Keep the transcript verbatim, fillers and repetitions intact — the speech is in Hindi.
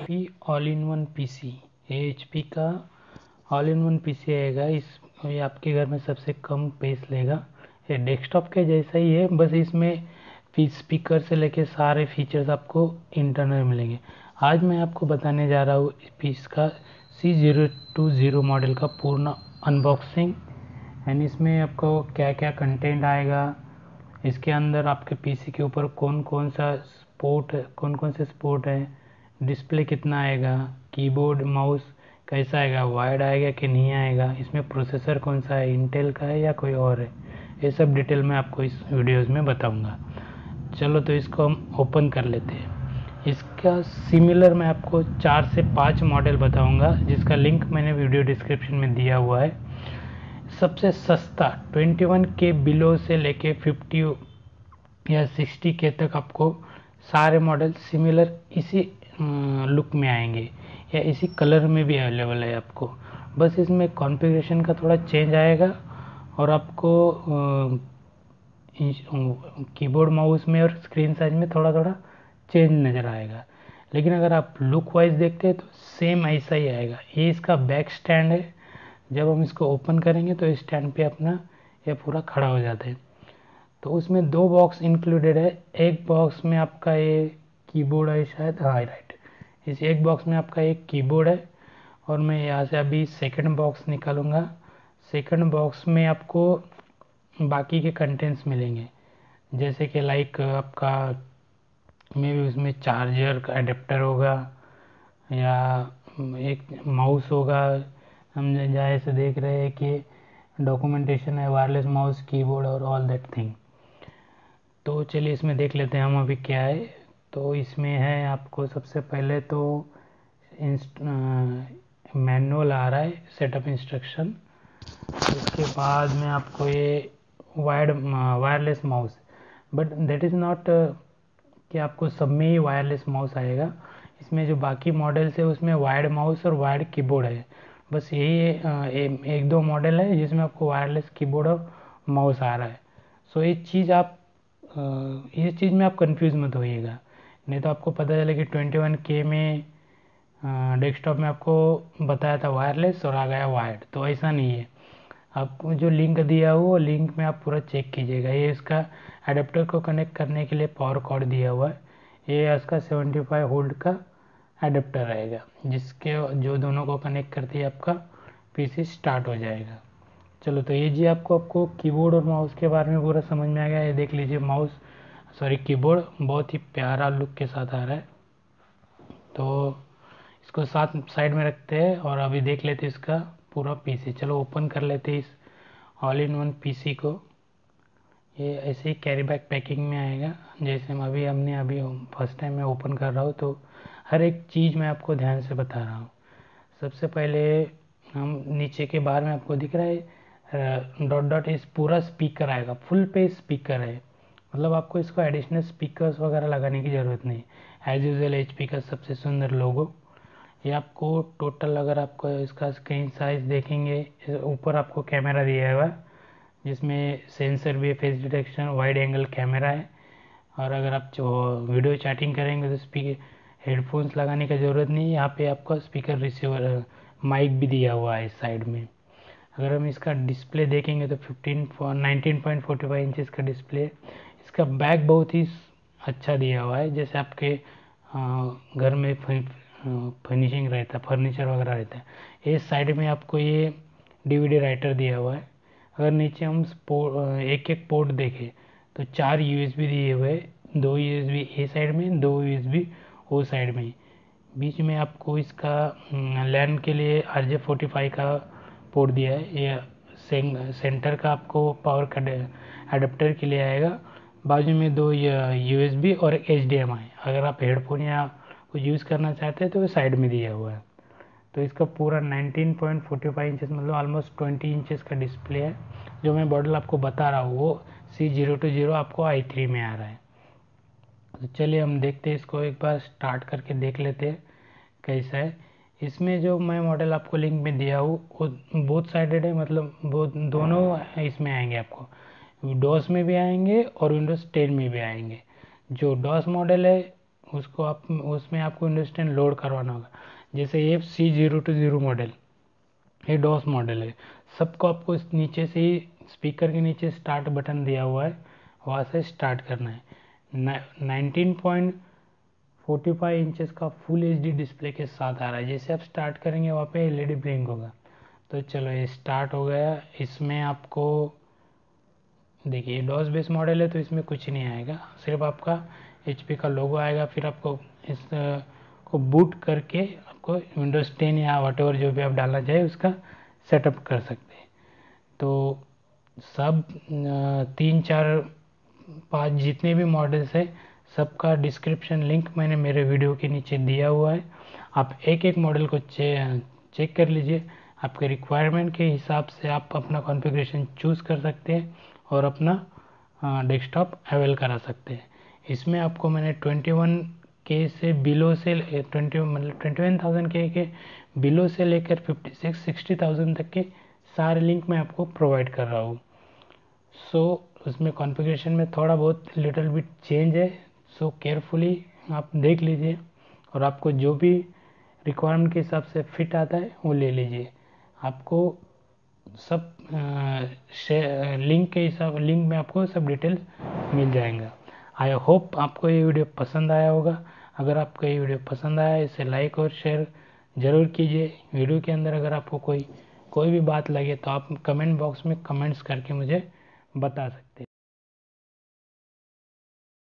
P all in one PC. ये एचपी का ऑल इन वन पीसी आएगा। इस ये आपके घर में सबसे कम पेस लेगा। ये डेस्कटॉप के जैसा ही है, बस इसमें स्पीकर से लेके सारे फीचर्स आपको इंटरनल मिलेंगे। आज मैं आपको बताने जा रहा हूँ इसका C zero two zero model का पूर्ण अनबॉक्सिंग एंड इसमें आपको क्या क्या कंटेंट आएगा, इसके अंदर आपके पीसी के ऊपर कौन कौन सा स्पोर्ट कौन कौन से स्पोर्ट है, डिस्प्ले कितना आएगा, कीबोर्ड माउस कैसा आएगा, वायर्ड आएगा कि नहीं आएगा, इसमें प्रोसेसर कौन सा है, इंटेल का है या कोई और है, ये सब डिटेल मैं आपको इस वीडियोस में बताऊंगा। चलो तो इसको हम ओपन कर लेते हैं। इसका सिमिलर मैं आपको चार से पाँच मॉडल बताऊंगा, जिसका लिंक मैंने वीडियो डिस्क्रिप्शन में दिया हुआ है। सबसे सस्ता इक्कीस के बिलो से लेके पचास या साठ के तक आपको सारे मॉडल सिमिलर इसी लुक में आएंगे या इसी कलर में भी अवेलेबल है आपको। बस इसमें कॉन्फ़िगरेशन का थोड़ा चेंज आएगा और आपको कीबोर्ड माउस में और स्क्रीन साइज में थोड़ा थोड़ा चेंज नज़र आएगा। लेकिन अगर आप लुक वाइज देखते हैं तो सेम ऐसा ही आएगा। ये इसका बैक स्टैंड है। जब हम इसको ओपन करेंगे तो इस स्टैंड पे अपना ये पूरा खड़ा हो जाता है। तो उसमें दो बॉक्स इंक्लूडेड है। एक बॉक्स में आपका ये कीबोर्ड है शायद, हाँ राइट, इस एक बॉक्स में आपका एक कीबोर्ड है और मैं यहाँ से अभी सेकंड बॉक्स निकालूंगा। सेकंड बॉक्स में आपको बाकी के कंटेंट्स मिलेंगे, जैसे कि लाइक आपका मे भी उसमें चार्जर का एडेप्टर होगा या एक माउस होगा। हम जहाँ से देख रहे हैं कि डॉक्यूमेंटेशन है, वायरलेस माउस, कीबोर्ड और ऑल दैट थिंग। तो चलिए इसमें देख लेते हैं हम अभी क्या है। तो इसमें है आपको सबसे पहले तो मैनुअल आ रहा है, सेटअप इंस्ट्रक्शन। उसके बाद में आपको ये wired wireless mouse, but that is not कि आपको सब में ही वायरलेस माउस आएगा। इसमें जो बाकी मॉडल्स है उसमें वायर्ड माउस और वायर्ड कीबोर्ड है। बस यही ए, एक दो मॉडल है जिसमें आपको वायरलेस कीबोर्ड और माउस आ रहा है। सो ये चीज़ आप ये चीज़ में आप कंफ्यूज मत होइएगा, नहीं तो आपको पता चले कि ट्वेंटी वन के में डेस्कटॉप में आपको बताया था वायरलेस और आ गया वायर्ड। तो ऐसा नहीं है। आपको जो लिंक दिया हुआ वो लिंक में आप पूरा चेक कीजिएगा। ये इसका एडेप्टर को कनेक्ट करने के लिए पावर कॉर्ड दिया हुआ है। ये इसका सेवेंटी फाइव वोल्ट का एडेप्टर रहेगा, जिसके जो दोनों को कनेक्ट करते ही आपका पीसी स्टार्ट हो जाएगा। चलो तो ये जी आपको आपको कीबोर्ड और माउस के बारे में पूरा समझ में आ गया। ये देख लीजिए माउस सॉरी कीबोर्ड बहुत ही प्यारा लुक के साथ आ रहा है। तो इसको साथ साइड में रखते हैं और अभी देख लेते हैं इसका पूरा पीसी। चलो ओपन कर लेते हैं इस ऑल इन वन पीसी को। ये ऐसे ही कैरी बैग पैकिंग में आएगा, जैसे हम अभी हमने अभी फर्स्ट टाइम मैं ओपन कर रहा हूँ तो हर एक चीज़ मैं आपको ध्यान से बता रहा हूँ। सबसे पहले हम नीचे के बार में आपको दिख रहा है डॉट डॉट, इस पूरा स्पीकर आएगा, फुल पे स्पीकर है। मतलब आपको इसको एडिशनल स्पीकर्स वगैरह लगाने की ज़रूरत नहीं। एज यूजल एचपी का सबसे सुंदर लोगो। ये आपको टोटल अगर आपको इसका स्क्रीन साइज देखेंगे, ऊपर आपको कैमरा दिया हुआ है जिसमें सेंसर भी है, face detection, wide angle camera है। और अगर आप जो वीडियो चैटिंग करेंगे तो स्पीकर हेडफोन्स लगाने की ज़रूरत नहीं है। यहाँ पे आपका स्पीकर रिसीवर माइक भी दिया हुआ है इस साइड में। अगर हम इसका डिस्प्ले देखेंगे तो fifteen nineteen point forty five inches का डिस्प्ले। इसका बैक बहुत ही अच्छा दिया हुआ है, जैसे आपके घर में फिनिशिंग रहता है, फर्नीचर वगैरह रहता है। इस साइड में आपको ये डीवीडी राइटर दिया हुआ है। अगर नीचे हम एक एक पोर्ट देखें तो चार यूएसबी दिए हुए हैं, दो यूएसबी ए साइड में, दो यूएसबी ओ साइड में। बीच में आपको इसका लैन के लिए आर जे फोर्टी फाइव का पोर्ट दिया है। ये सेंटर का आपको पावर का एडाप्टर के लिए आएगा। बाजू में दो यूएसबी और एक एच डी एम आई। अगर आप हेडफोन या कुछ यूज़ करना चाहते हैं तो वो साइड में दिया हुआ है। तो इसका पूरा nineteen point forty five inches मतलब ऑलमोस्ट ट्वेंटी इंचेस का डिस्प्ले है। जो मैं मॉडल आपको बता रहा हूँ वो सी ज़ीरो टू ज़ीरो आपको आई थ्री में आ रहा है। तो चलिए हम देखते हैं, इसको एक बार स्टार्ट करके देख लेते हैं कैसा है। इसमें जो मैं मॉडल आपको लिंक में दिया हूँ वो बोथ साइडेड है, मतलब बोथ दोनों इसमें आएंगे आपको। डॉस में भी आएंगे और विंडोज़ टेन में भी आएंगे। जो डॉस मॉडल है उसको आप उसमें आपको विंडोज टेन लोड करवाना होगा। जैसे ये C zero two zero model, ये डॉस मॉडल है, सबको आपको इस नीचे से ही स्पीकर के नीचे स्टार्ट बटन दिया हुआ है, वहाँ से स्टार्ट करना है। Nineteen point forty five inches का फुल एच डी डिस्प्ले के साथ आ रहा है। जैसे आप स्टार्ट करेंगे वहाँ पे एल ई डी ब्लिंक होगा। तो चलो ये स्टार्ट हो गया। इसमें आपको देखिए डॉस बेस मॉडल है तो इसमें कुछ नहीं आएगा, सिर्फ आपका एच पी का लोगो आएगा। फिर आपको इस को बूट करके आपको विंडोज़ टेन या वट एवर जो भी आप डालना चाहे उसका सेटअप कर सकते हैं। तो सब तीन चार पाँच जितने भी मॉडल्स है सबका डिस्क्रिप्शन लिंक मैंने मेरे वीडियो के नीचे दिया हुआ है। आप एक एक मॉडल को चे, चेक कर लीजिए। आपके रिक्वायरमेंट के हिसाब से आप अपना कॉन्फ़िगरेशन चूज़ कर सकते हैं और अपना डेस्कटॉप अवेल करा सकते हैं। इसमें आपको मैंने ट्वेंटी वन के से बिलो से ट्वेंटी मतलब ट्वेंटी वन थाउजेंड के के बिलो से लेकर फिफ्टी सिक्स सिक्सटी थाउजेंड तक के सारे लिंक मैं आपको प्रोवाइड कर रहा हूँ। सो so, उसमें कॉन्फ़िगरेशन में थोड़ा बहुत लिटिल बिट चेंज है। सो so, केयरफुली आप देख लीजिए और आपको जो भी रिक्वायरमेंट के हिसाब से फिट आता है वो ले लीजिए। आपको सब लिंक के हिसाब लिंक में आपको सब डिटेल्स मिल जाएगा। आई होप आपको ये वीडियो पसंद आया होगा। अगर आपको ये वीडियो पसंद आया इसे लाइक और शेयर ज़रूर कीजिए। वीडियो के अंदर अगर आपको कोई कोई भी बात लगे तो आप कमेंट बॉक्स में कमेंट्स करके मुझे बता सकते हैं।